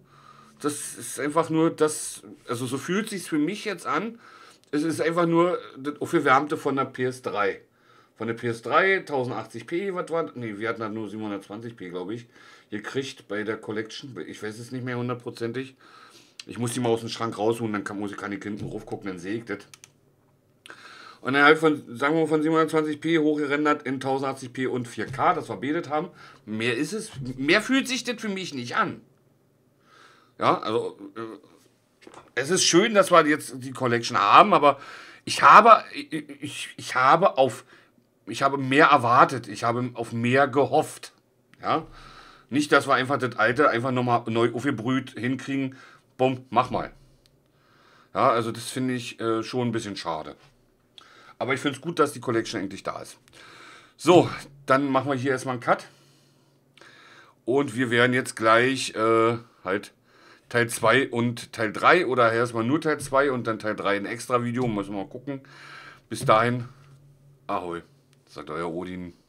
also so fühlt es sich für mich jetzt an. Es ist einfach nur das Aufgewärmte von der PS3. Von der PS3, 1080p, was war das? Ne, wir hatten halt nur 720p, glaube ich, gekriegt bei der Collection. Ich weiß es nicht mehr hundertprozentig. Ich muss die mal aus dem Schrank rausholen, dann kann ich hinten drauf gucken, dann sehe ich das. Und dann halt von 720p hochgerendert in 1080p und 4K, dass wir betet haben. Mehr fühlt sich das für mich nicht an. Ja, also es ist schön, dass wir jetzt die Collection haben, aber ich habe auf ich habe mehr erwartet. Ich habe auf mehr gehofft. Ja? Nicht, dass wir einfach das Alte einfach nochmal neu aufgebrüht hinkriegen. Bumm, mach mal. Ja, also das finde ich schon ein bisschen schade. Aber ich finde es gut, dass die Collection endlich da ist. So, dann machen wir hier erstmal einen Cut. Und wir werden jetzt gleich halt Teil 2 und Teil 3 oder erstmal nur Teil 2 und dann Teil 3 ein extra Video. Müssen wir mal gucken. Bis dahin, Ahoi, sagt euer Odin.